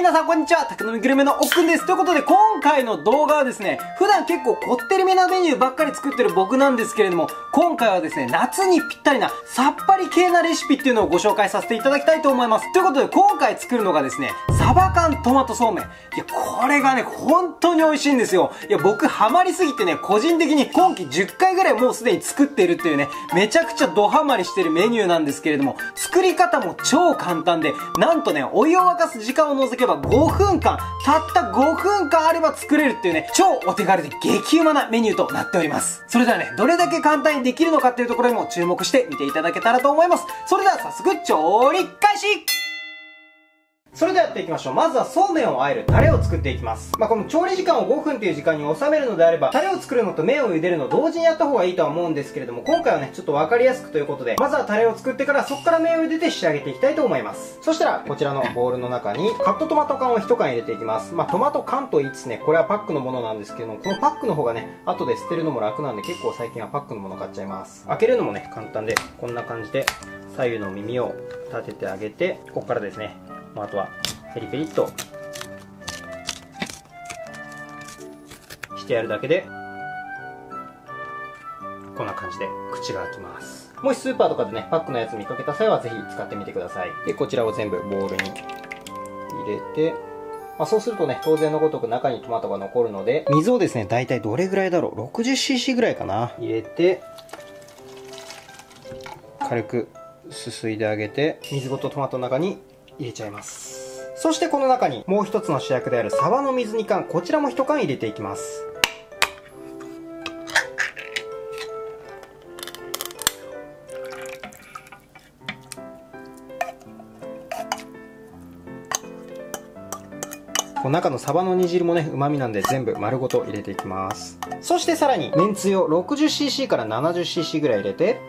皆さんこんにちは、宅飲みグルメのおっくんです。ということで今回の動画はですね、普段結構こってりめなメニューばっかり作ってる僕なんですけれども、今回はですね、夏にぴったりなさっぱり系なレシピっていうのをご紹介させていただきたいと思います。ということで今回作るのがですね、サバ缶トマトそうめん。いや、これがね、本当に美味しいんですよ。いや、僕ハマりすぎてね、個人的に今季10回ぐらいもうすでに作っているっていうね、めちゃくちゃドハマりしてるメニューなんですけれども、作り方も超簡単で、なんとね、お湯を沸かす時間を除けば5分間、たった5分間あれば作れるっていうね、超お手軽で激うまなメニューとなっております。それではね、どれだけ簡単にできるのかっていうところにも注目して見ていただけたらと思います。それでは早速、調理開始。それではやっていきましょう。まずはそうめんを和えるタレを作っていきます。この調理時間を5分という時間に収めるのであれば、タレを作るのと麺を茹でるのを同時にやった方がいいとは思うんですけれども、今回はね、ちょっとわかりやすくということで、まずはタレを作ってからそこから麺を茹でて仕上げていきたいと思います。そしたら、こちらのボウルの中にカットトマト缶を1缶入れていきます。トマト缶と言いつつね、これはパックのものなんですけども、このパックの方がね、後で捨てるのも楽なんで、結構最近はパックのもの買っちゃいます。開けるのもね、簡単で、こんな感じで左右の耳を立ててあげて、ここからですね、あとはペリペリっとしてやるだけでこんな感じで口が開きます。もしスーパーとかでねパックのやつ見かけた際はぜひ使ってみてください。でこちらを全部ボウルに入れて、そうするとね当然のごとく中にトマトが残るので、水をですねだいたいどれぐらいだろう、 60cc ぐらいかな、入れて軽くすすいであげて、水ごとトマトの中に入れちゃいます。そしてこの中にもう一つの主役であるサバの水煮缶、こちらも1缶入れていきます。この中のサバの煮汁もね旨味なんで全部丸ごと入れていきます。そしてさらにめんつゆを 60cc から 70cc ぐらい入れて、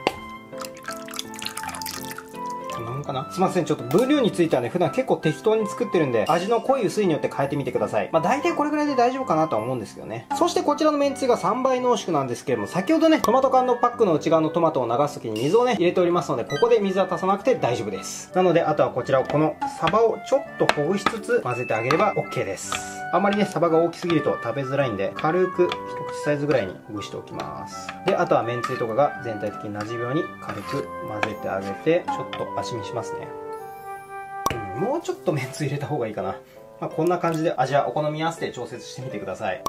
すいません、ちょっと分量についてはね普段結構適当に作ってるんで、味の濃い薄いによって変えてみてください。大体これぐらいで大丈夫かなとは思うんですけどね。そしてこちらのめんつゆが3倍濃縮なんですけれども、先ほどねトマト缶のパックの内側のトマトを流す時に水をね入れておりますので、ここで水は足さなくて大丈夫です。なのであとはこちらをこのサバをちょっとほぐしつつ混ぜてあげれば OK です。あまりねサバが大きすぎると食べづらいんで、軽く一口サイズぐらいにほぐしておきます。であとはめんつゆとかが全体的に馴染むように軽く混ぜてあげて、ちょっと味見しますね。もうちょっとめんつゆ入れた方がいいかな。こんな感じで味はお好みに合わせて調節してみてください。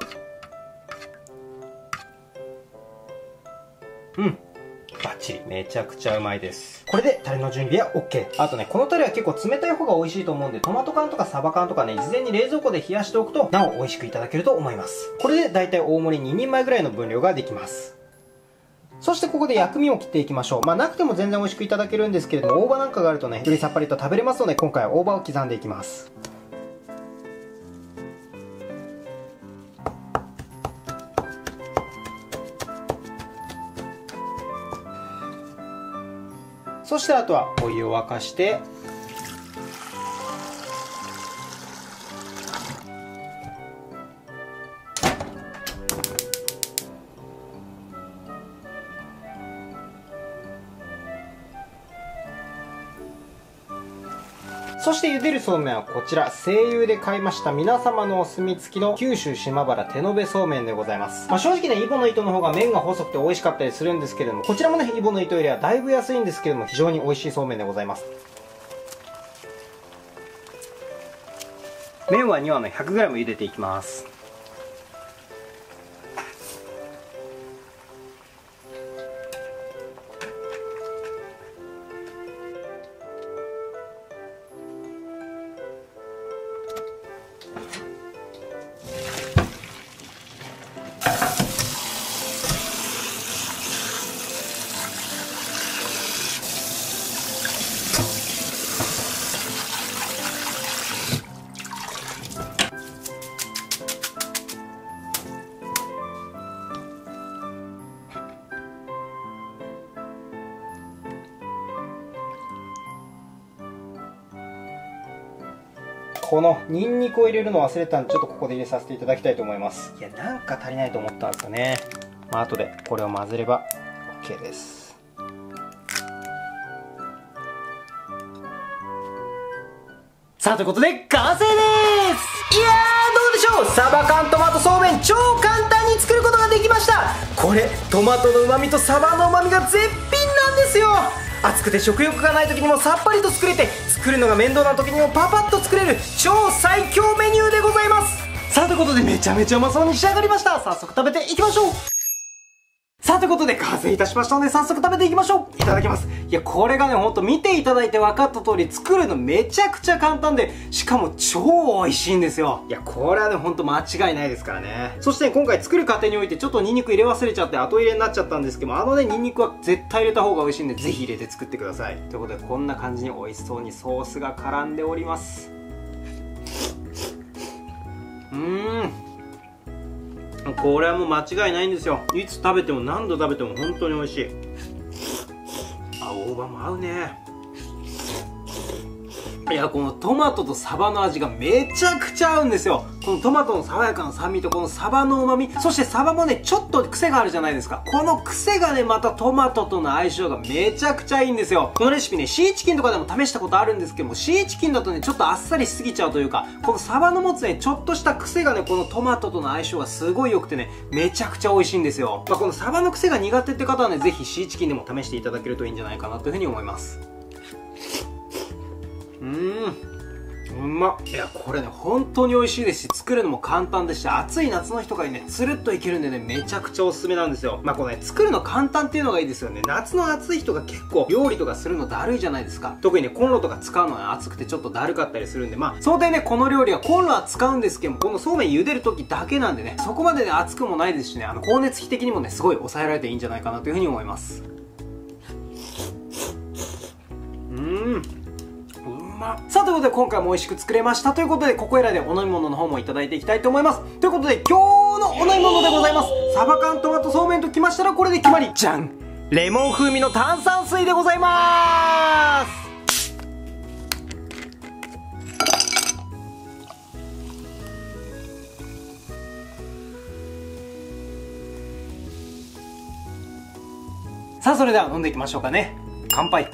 バッチリ。めちゃくちゃうまいです。これでタレの準備は OK。あとね、このタレは結構冷たい方が美味しいと思うんで、トマト缶とかサバ缶とかね、事前に冷蔵庫で冷やしておくと、なお美味しくいただけると思います。これでだいたい大盛り2人前ぐらいの分量ができます。そしてここで薬味を切っていきましょう。なくても全然美味しくいただけるんですけれども、大葉なんかがあるとね、よりさっぱりと食べれますので、今回は大葉を刻んでいきます。そしてあとはお湯を沸かして、そして茹でるそうめんはこちら、西友で買いました皆様のお墨付きの九州島原手延べそうめんでございます。正直ね、イボの糸の方が麺が細くて美味しかったりするんですけれども、こちらもね、イボの糸よりはだいぶ安いんですけれども、非常に美味しいそうめんでございます。麺は2碗の 100g 茹でていきます。このニンニクを入れるの忘れたんで、ちょっとここで入れさせていただきたいと思います。いや、なんか足りないと思ったんですよね。後でこれを混ぜれば OK です。 さあ、ということで、完成です。いやー、どうでしょう、サバ缶トマトそうめん、超簡単に作ることができました。これ、トマトの旨味とサバの旨味が絶品なんですよ。暑くて食欲がない時にもさっぱりと作れて、作るのが面倒な時にもパパッと作れる超最強メニューでございます。さあ、ということで、めちゃめちゃうまそうに仕上がりました。早速食べていきましょう。さあ、ということで完成いたしましたので、早速食べていきましょう。いただきます。いや、これがね、ほんと見ていただいて分かった通り、作るのめちゃくちゃ簡単で、しかも超美味しいんですよ。いや、これはね、ほんと間違いないですからね。そしてね、今回作る過程においてちょっとニンニク入れ忘れちゃって後入れになっちゃったんですけども、ニンニクは絶対入れた方が美味しいんで、ぜひ入れて作ってください。ということで、こんな感じに美味しそうにソースが絡んでおります。これはもう間違いないんですよ。いつ食べても何度食べても本当に美味しい。あ、大葉も合うね。いや、このトマトとサバの味がめちゃくちゃ合うんですよ。このトマトの爽やかな酸味とこのサバの旨味、そしてサバもね、ちょっと癖があるじゃないですか。この癖がね、またトマトとの相性がめちゃくちゃいいんですよ。このレシピね、シーチキンとかでも試したことあるんですけども、シーチキンだとね、ちょっとあっさりしすぎちゃうというか、このサバの持つね、ちょっとした癖がね、このトマトとの相性がすごい良くてね、めちゃくちゃ美味しいんですよ。このサバの癖が苦手って方はね、ぜひシーチキンでも試していただけるといいんじゃないかなというふうに思います。うまっ。いや、これね、本当に美味しいですし、作るのも簡単ですし、暑い夏の日とかにね、つるっといけるんでね、めちゃくちゃおすすめなんですよ。これね、作るの簡単っていうのがいいですよね。夏の暑い人が結構料理とかするのだるいじゃないですか。特にね、コンロとか使うのは暑くてちょっとだるかったりするんで、その点ね、この料理はコンロは使うんですけども、このそうめん茹でる時だけなんでね、そこまでね、熱くもないですしね、光熱費的にもね、すごい抑えられていいんじゃないかなというふうに思います。さあ、ということで今回も美味しく作れましたということで、ここいらでお飲み物の方もいただいていきたいと思います。ということで、今日のお飲み物でございます。サバ缶トマトそうめんときましたらこれで決まり。じゃん、レモン風味の炭酸水でございます。さあ、それでは飲んでいきましょうかね。乾杯。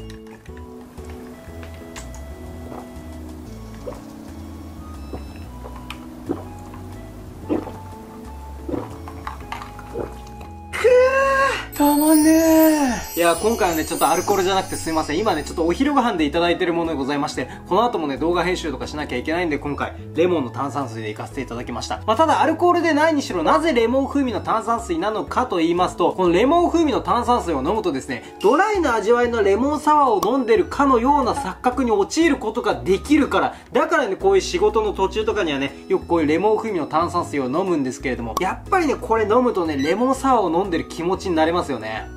たまんねー。いや、今回はね、ちょっとアルコールじゃなくてすいません。今ね、ちょっとお昼ご飯でいただいてるものでございまして、この後もね、動画編集とかしなきゃいけないんで、今回、レモンの炭酸水で行かせていただきました。ただ、アルコールでないにしろ、なぜレモン風味の炭酸水なのかと言いますと、このレモン風味の炭酸水を飲むとですね、ドライな味わいのレモンサワーを飲んでるかのような錯覚に陥ることができるから、だからね、こういう仕事の途中とかにはね、よくこういうレモン風味の炭酸水を飲むんですけれども、やっぱりね、これ飲むとね、レモンサワーを飲んでる気持ちになれますよね。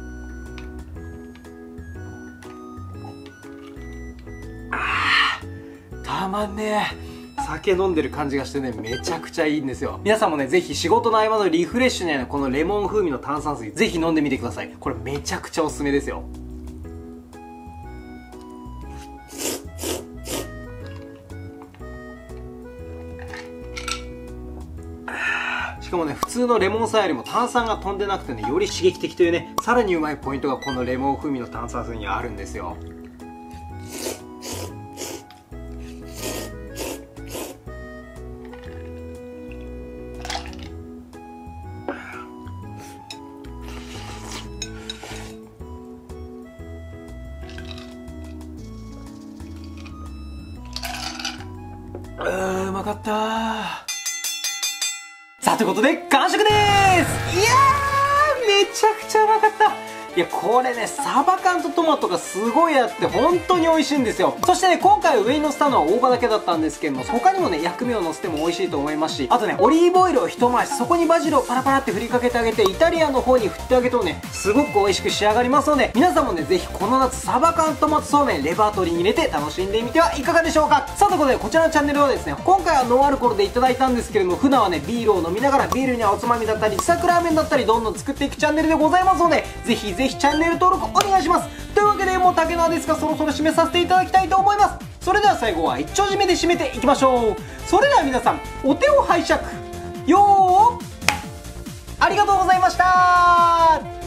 たまんねえ。酒飲んでる感じがしてね、めちゃくちゃいいんですよ。皆さんもね、ぜひ仕事の合間のリフレッシュにはね、このレモン風味の炭酸水、ぜひ飲んでみてください。これめちゃくちゃおすすめですよ。しかもね、普通のレモンサワーよりも炭酸が飛んでなくてね、より刺激的というね、さらにうまいポイントがこのレモン風味の炭酸水にあるんですよ。うまかったー。さあ、ということで完食でーす。いやー、めちゃくちゃうまかった。いや、これね、サバ缶とトマトがすごいあって本当に美味しいんですよ。そしてね、今回上に乗せたのは大葉だけだったんですけども、他にもね、薬味を乗せても美味しいと思いますし、あとね、オリーブオイルを一回し、そこにバジルをパラパラって振りかけてあげて、イタリアンの方に振ってあげるとね、すごく美味しく仕上がりますので、皆さんもね、ぜひこの夏サバ缶トマトそうめんレパートリーに入れて楽しんでみてはいかがでしょうか。さあ、ということでこちらのチャンネルはですね、今回はノンアルコールでいただいたんですけれども、普段はね、ビールを飲みながらビールにはおつまみだったり自作ラーメンだったりどんどん作っていくチャンネルでございますので、ぜひぜひチャンネル登録お願いします。というわけで、もう竹縄ですが、そろそろ締めさせていただきたいと思います。それでは最後は一丁締めで締めていきましょう。それでは皆さん、お手を拝借よー、ありがとうございました。